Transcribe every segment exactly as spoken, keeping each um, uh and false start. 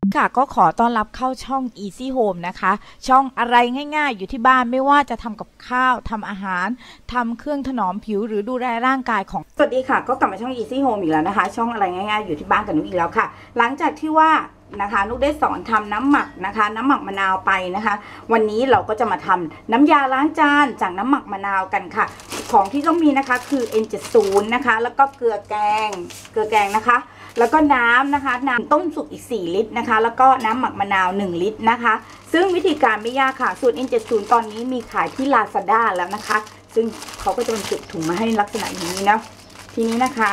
ค่ะก็ขอต้อนรับเข้าช่อง Easy Home นะคะช่องอะไรง่ายๆอยู่ที่บ้านไม่ว่าจะทำกับข้าวทำอาหารทำเครื่องถนอมผิวหรือดูแลร่างกายของสวัสดีค่ะก็กลับมาช่อง Easy Home อีกแล้วนะคะช่องอะไรง่ายๆอยู่ที่บ้านกับนุ๊กอีกแล้วค่ะหลังจากที่ว่านะคะนุ๊กได้สอนทำน้ำหมักนะคะน้ำหมักมะนาวไปนะคะวันนี้เราก็จะมาทำน้ำยาล้างจานจากน้ำหมักมะนาวกันค่ะของที่ต้องมีนะคะคือ เอ็น เจ็ดสิบ นะคะแล้วก็เกลือแกงเกลือแกงนะคะแล้วก็น้ำนะคะน้ำต้มสุกอีกสี่ลิตรนะคะแล้วก็น้ำหมักมะนาวหนึ่งลิตรนะคะซึ่งวิธีการไม่ยากค่ะสูตร เอ็น เจ็ดสิบ ตอนนี้มีขายที่ ลาซาด้า แล้วนะคะซึ่งเขาก็จะบรรจุถุงมาให้ลักษณะอย่างนี้นะทีนี้นะคะ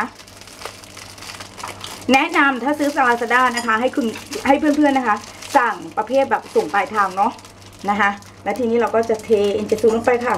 แนะนำถ้าซื้อจาก ลาซาด้า นะคะให้คุณให้เพื่อนๆนะคะสั่งประเภทแบบส่งปลายทางเนาะนะคะและทีนี้เราก็จะเท เอ็น เจ็ดสิบ ลงไปค่ะ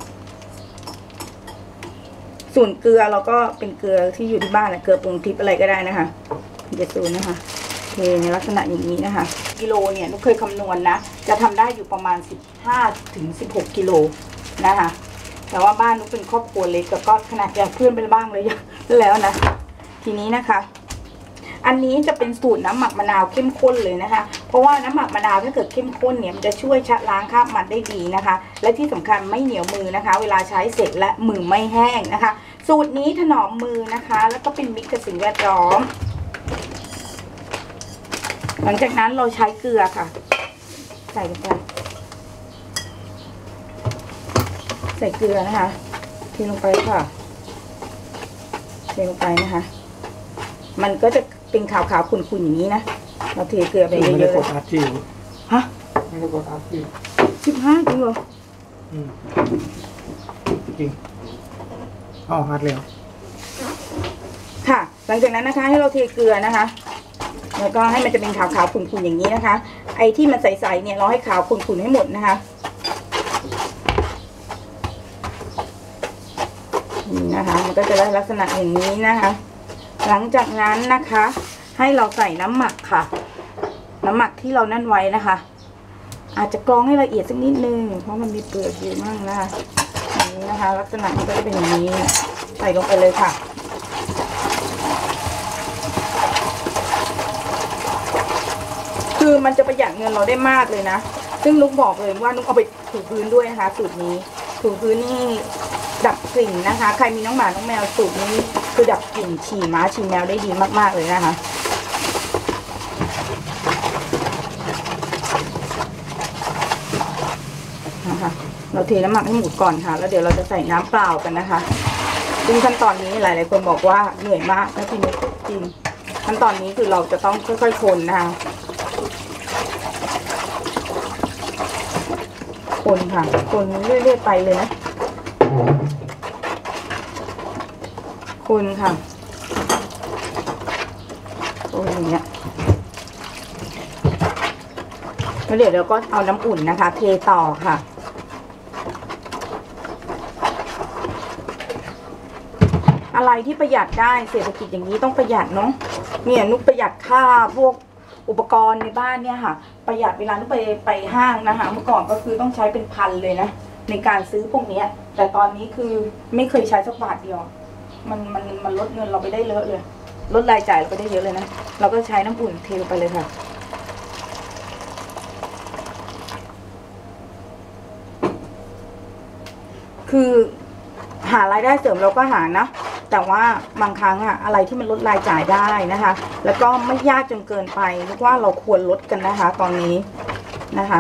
ส่วนเกลือเราก็เป็นเกลือที่อยู่ที่บ้านแหละเกลือปรุงทิพย์อะไรก็ได้นะคะเจ็ดสิบนะคะเทในลักษณะอย่างนี้นะคะกิโลเนี่ยนุ๊กเคยคำนวณ นะจะทำได้อยู่ประมาณสิบห้าถึงสิบหกกิโลนะคะแต่ว่าบ้านนุ๊กเป็นครอบครัวเล็กก็ขนาดแยกเพื่อนไปบ้างเลยแล้วนะทีนี้นะคะอันนี้จะเป็นสูตรน้ำหมักมะนาวเข้มข้นเลยนะคะเพราะว่าน้ำหมักมะนาวถ้าเกิดเข้มข้นเนี่ยมันจะช่วยชะล้างคราบมันได้ดีนะคะและที่สำคัญไม่เหนียวมือนะคะเวลาใช้เสร็จและมือไม่แห้งนะคะสูตรนี้ถนอมมือนะคะแล้วก็เป็นมิตรกับสิ่งแวดล้อมหลังจากนั้นเราใช้เกลือค่ะใส่ลงไปใส่เกลือนะคะเทลงไปค่ะเทลงไปนะคะมันก็จะเป็นขาวๆขุ่นๆอย่างนี้นะเราเทเกลือไปเยอะๆเลยฮะไม่ได้กดอัพที่สิบห้าจริงเหรออืมจริงอ๋อฮัดแล้วค่ะหลังจากนั้นนะคะให้เราเทเกลือนะคะแล้วก็ให้มันจะเป็นขาวๆขุ่นๆอย่างนี้นะคะไอ้ที่มันใสๆเนี่ยเราให้ขาวขุ่นๆให้หมดนะคะนี่นะคะมันก็จะได้ลักษณะอย่างนี้นะคะหลังจากนั้นนะคะให้เราใส่น้ำหมักค่ะน้ำหมักที่เรานั่นไว้นะคะอาจจะกรองให้ละเอียดสักนิดนึงเพราะมันมีเปลือกอยู่มั่งนะคะอย่างนี้นะคะลักษณะมันก็จะเป็นอย่างนี้ใส่ลงไปเลยค่ะคือมันจะประหยัดเงินเราได้มากเลยนะซึ่งนุ๊กบอกเลยว่านุ๊กเอาไปถูพื้นด้วยนะคะสูตรนี้ถูพื้นนี่ดับกลิ่นนะคะใครมีน้องหมาน้องแมวสูตรนี้คือดับกลิ่นฉี่ม้าฉี่แมวได้ดีมากๆเลยนะคะนะคะเราเทน้ำหมักให้หมดก่อนค่ะแล้วเดี๋ยวเราจะใส่น้ำเปล่ากันนะคะซึ่งขั้นตอนนี้หลายๆคนบอกว่าเหนื่อยมากนะพี่นุ๊กจริงขั้นตอนนี้คือเราจะต้องค่อยๆคนนะคะคนค่ะคนเรื่อยๆไปเลยนะคนค่ะคนอย่างเงี้ยแล้วเดี๋ยวเราก็เอาน้ำอุ่นนะคะเทต่อค่ะอะไรที่ประหยัดได้เศรษฐกิจอย่างนี้ต้องประหยัดเนาะเนี่ยนุ๊กประหยัดค่าพวกอุปกรณ์ในบ้านเนี่ยค่ะประหยัดเวลานุ๊กไปไปห้างนะคะเมื่อก่อนก็คือต้องใช้เป็นพันเลยนะในการซื้อพวกนี้แต่ตอนนี้คือไม่เคยใช้สักบาทเดียวมันมันมันลดเงินเราไปได้เยอะเลยลดรายจ่ายเราไปได้เยอะเลยนะเราก็ใช้น้ำอุ่นเทลงไปเลยค่ะคือหารายได้เสริมเราก็หานะแต่ว่าบางครั้งอะอะไรที่มันลดรายจ่ายได้นะคะแล้วก็ไม่ยากจนเกินไปนึกว่าเราควรลดกันนะคะตอนนี้นะคะ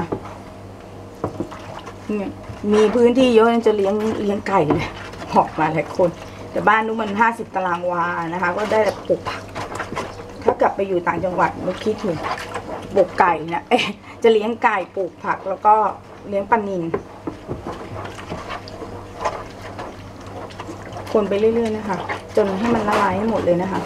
มีพื้นที่เยอะจะเลี้ยงเลี้ยงไก่เลยออกมาหลายคนแต่บ้านนู้นมันห้าสิบตารางวานะคะก็ได้แต่ปลูกผักถ้ากลับไปอยู่ต่างจังหวัดนุ๊กคิดถึงปลูกไก่นะเอ๊ะจะเลี้ยงไก่ปลูกผักแล้วก็เลี้ยงปลานิลคนไปเรื่อยๆนะคะจนให้มันละลายให้หมดเลยนะคะ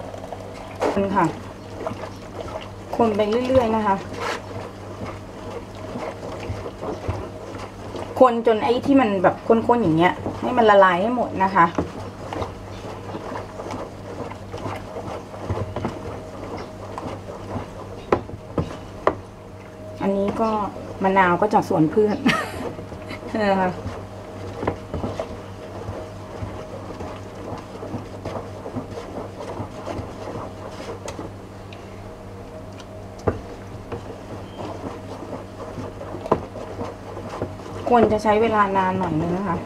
คนค่ะคนไปเรื่อยๆนะคะคนจนไอ้ที่มันแบบข้นๆอย่างเงี้ยให้มันละลายให้หมดนะคะอันนี้ก็มะนาวก็จากสวนเพื่อนนะคะควรจะใช้เวลานานหน่อยนึงนะคะ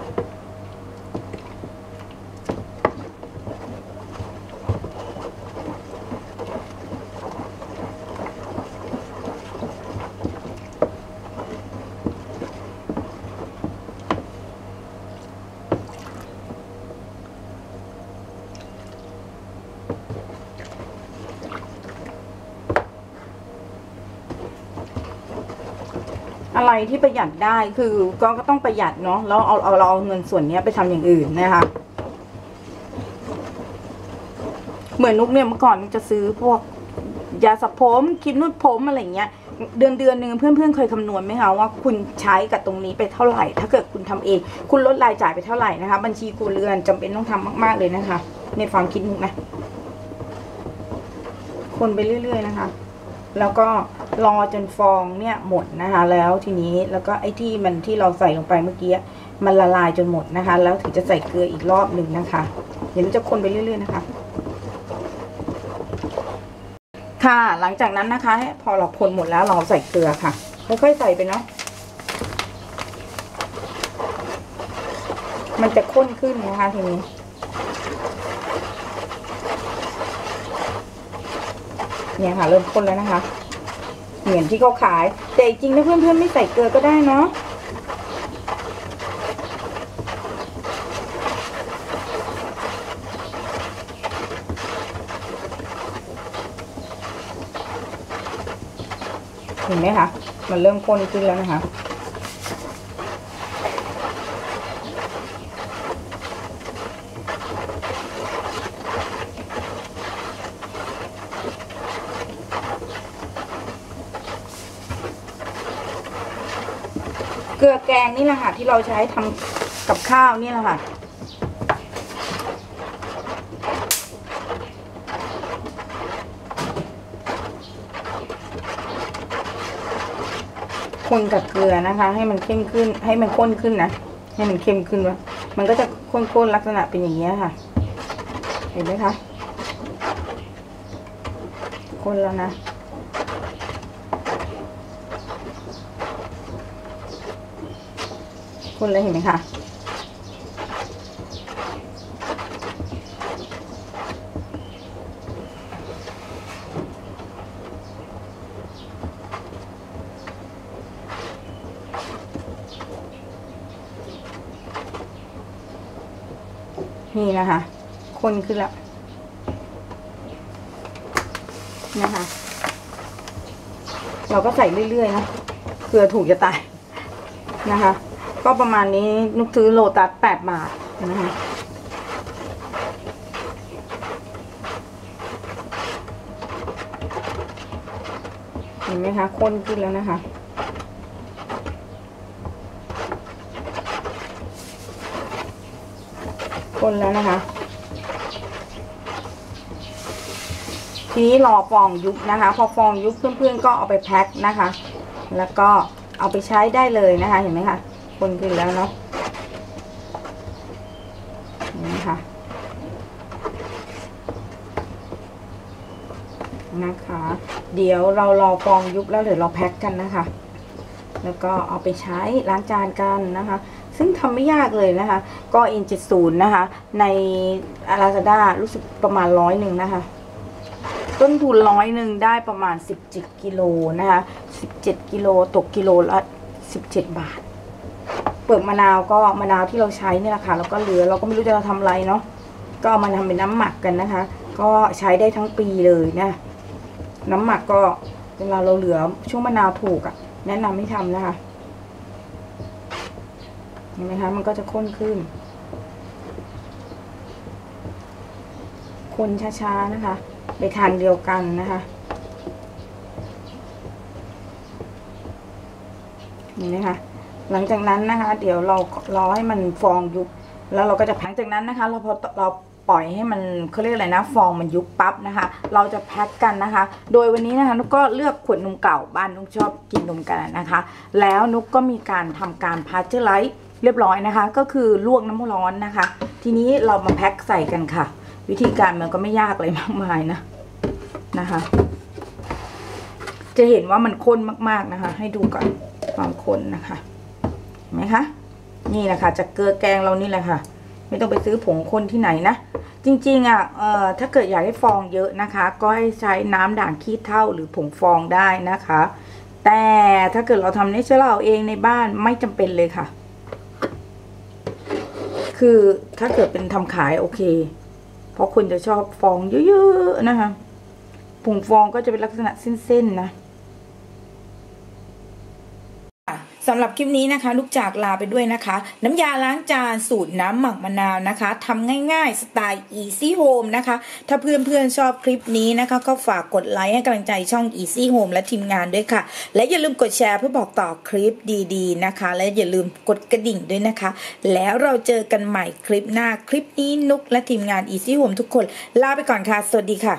อะไรที่ประหยัดได้คือก็ก็ต้องประหยัดเนาะแล้วเอาเอาเราเอาเงินส่วนนี้ไปทำอย่างอื่นนะคะเหมือนนุกเนี่ยเมื่อก่อนจะซื้อพวกยาสระผมครีมนวดผมอะไรเงี้ยเดือนเดือนหนึ่งเพื่อนๆเคยคำนวณไหมคะว่าคุณใช้กับตรงนี้ไปเท่าไหร่ถ้าเกิดคุณทำเองคุณลดรายจ่ายไปเท่าไหร่นะคะบัญชีครัวเรือนจำเป็นต้องทำมากๆเลยนะคะในความคิดนุกนะคนไปเรื่อยๆนะคะแล้วก็รอจนฟองเนี่ยหมดนะคะแล้วทีนี้แล้วก็ไอ้ที่มันที่เราใส่ลงไปเมื่อกี้มันละลายจนหมดนะคะแล้วถึงจะใส่เกลืออีกรอบหนึ่งนะคะเดี๋ยวเราจะคนไปเรื่อยๆนะคะค่ะหลังจากนั้นนะคะพอเราคนหมดแล้วเราใส่เกลือค่ะค่อยๆใส่ไปเนาะมันจะข้นขึ้นนะคะทีนี้เนี่ยค่ะเริ่มข้นแล้วนะคะเหมือนที่เขาขายแต่จริงๆถ้าเพื่อนๆไม่ใส่เกลือก็ได้เนาะเห็นไหมคะมันเริ่มข้นขึ้นแล้วนะคะเกลือแกงนี่แหละค่ะที่เราใช้ทำกับข้าวนี่แหละค่ะคนกับเกลือนะคะให้มันเข้มขึ้นให้มันข้นขึ้นนะให้มันเข้มขึ้นวะมันก็จะข้นๆลักษณะเป็นอย่างนี้ค่ะเห็นไหมคะข้นแล้วนะข้นแล้วเห็นไหมคะนี่นะคะคนขึ้นแล้วนะคะเราก็ใส่เรื่อยๆนะเกลือถูกจะตายนะคะก็ประมาณนี้นุกซื้อโลตัสแปดบาทนะคะเห็นไหมคะข้นขึ้นแล้วนะคะคนแล้วนะคะทีนี้รอฟองยุบนะคะพอฟองยุบเพื่อนๆก็เอาไปแพ็คนะคะแล้วก็เอาไปใช้ได้เลยนะคะเห็นไหมคะคนขึ้นแล้วเนาะนี่ค่ะนะคะเดี๋ยวเรารอฟองยุบแล้วเดี๋ยวเราแพ็คกันนะคะแล้วก็เอาไปใช้ล้างจานกันนะคะซึ่งทำไม่ยากเลยนะคะก็ เอ็น เจ็ดสิบ นะคะใน Lazada รู้สึกประมาณร้อยหนึ่งนะคะต้นทุนร้อยหนึ่งได้ประมาณสิบเจ็ดกิโลนะคะสิบเจ็ดกิโลตกกิโลละสิบเจ็ดบาทเปลือกมะนาวก็มะนาวที่เราใช้นี่แหละค่ะแล้วก็เหลือเราก็ไม่รู้จะทำอะไรเนาะก็เอามาทำเป็นน้ำหมักกันนะคะก็ใช้ได้ทั้งปีเลยนะน้ำหมักก็เวลาเราเหลือช่วงมะนาวถูกอ่ะแนะนำให้ทำนะคะเห็นไหมคะมันก็จะข้นขึ้นคนช้าๆนะคะไปทานเดียวกันนะคะเห็นไหมคะหลังจากนั้นนะคะเดี๋ยวเรารอให้มันฟองยุบแล้วเราก็จะหลังจากนั้นนะคะเราพอเราปล่อยให้มันเขาเรียกอะไรนะฟองมันยุบปั๊บนะคะเราจะแพ็คกันนะคะโดยวันนี้นะคะนุกก็เลือกขวดนมเก่าบ้านนุกชอบกินนมกันนะคะแล้วนุกก็มีการทำการพาสเจอร์ไลซ์เรียบร้อยนะคะก็คือลวกน้ำร้อนนะคะทีนี้เรามาแพ็คใส่กันค่ะวิธีการมันก็ไม่ยากเลยมากมายนะนะคะจะเห็นว่ามันข้นมากๆนะคะให้ดูก่อนความข้นนะคะเห็นไหมคะนี่แหละค่ะจากเกลือแกงเรานี่แหละค่ะไม่ต้องไปซื้อผงข้นที่ไหนนะจริงๆอ่ะเอ่อถ้าเกิดอยากให้ฟองเยอะนะคะก็ให้ใช้น้ำด่างขี้เถ้าหรือผงฟองได้นะคะแต่ถ้าเกิดเราทำเนเชอรัลเองในบ้านไม่จำเป็นเลยค่ะคือถ้าเกิดเป็นทำขายโอเคเพราะคนจะชอบฟองเยอะๆนะคะผงฟองก็จะเป็นลักษณะเส้นๆนะสำหรับคลิปนี้นะคะลูกจากลาไปด้วยนะคะน้ำยาล้างจานสูตรน้ำหมักมะนาวนะคะทำง่ายๆสไตล์ Easy Home นะคะถ้าเพื่อนๆชอบคลิปนี้นะคะก็ฝากกดไลค์ให้กำลังใจช่อง Easy Home และทีมงานด้วยค่ะและอย่าลืมกดแชร์เพื่อบอกต่อคลิปดีๆนะคะและอย่าลืมกดกระดิ่งด้วยนะคะแล้วเราเจอกันใหม่คลิปหน้าคลิปนี้นุกและทีมงาน Easy Home ทุกคนลาไปก่อนค่ะสวัสดีค่ะ